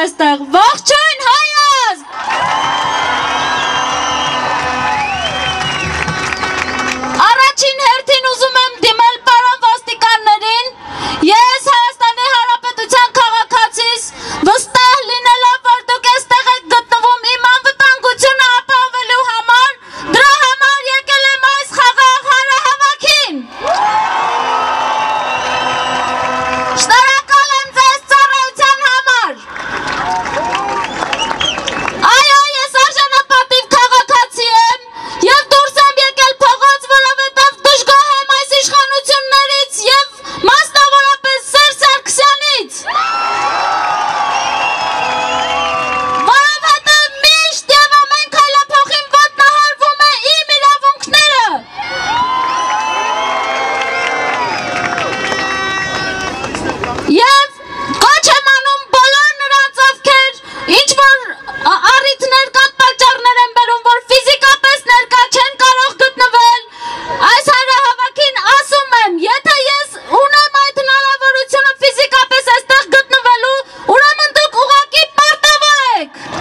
այստեղ, ողջույն հայազգ։ Առաջին հերթին ուզում եմ դիմել պարոն ոստիկաններին, ես Հայաստանի Հանրապետության քաղաքացիս, վստահ լինելով, որ դուք այստեղ եք գտնվում իմ անվտանգությունը ապահովելու համար, դրա համար եկել եմ այս խաղաղ հանրահավաքին։ Շնորհակալ եմ ձեզ ծառայության համար։ Այո, ես արժանապատիվ քաղաքացի եմ և դուրս եմ եկել փողոց, որովհետև դժգոհ եմ այս իշխանություններից և մասնավորապես Սերժ Սարգսյանից։ Որովհետև միշտ և ամեն քայլափոխին ոտնահարվում է իմ իրավունքները։ Եվ կոչ եմ անում բոլոր նրանց, ովքեր ինչ-որ առիթներ կամ պատճառներ են բերում, որ ֆիզիկապես ներկա չեն կարող գտնվել, այս հանրահավաքին ասում եմ, եթե ես ունեմ այդ հնարավորությունը ֆիզիկապես այստեղ գտնվելու, ուրեմն դուք ուղղակի պարտավոր եք։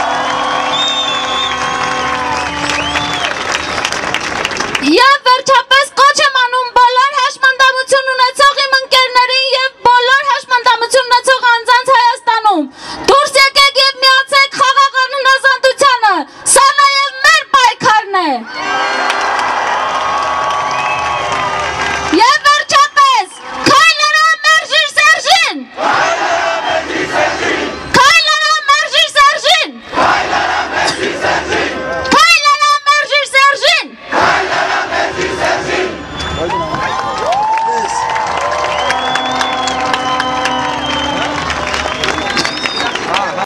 Եվ վերջապես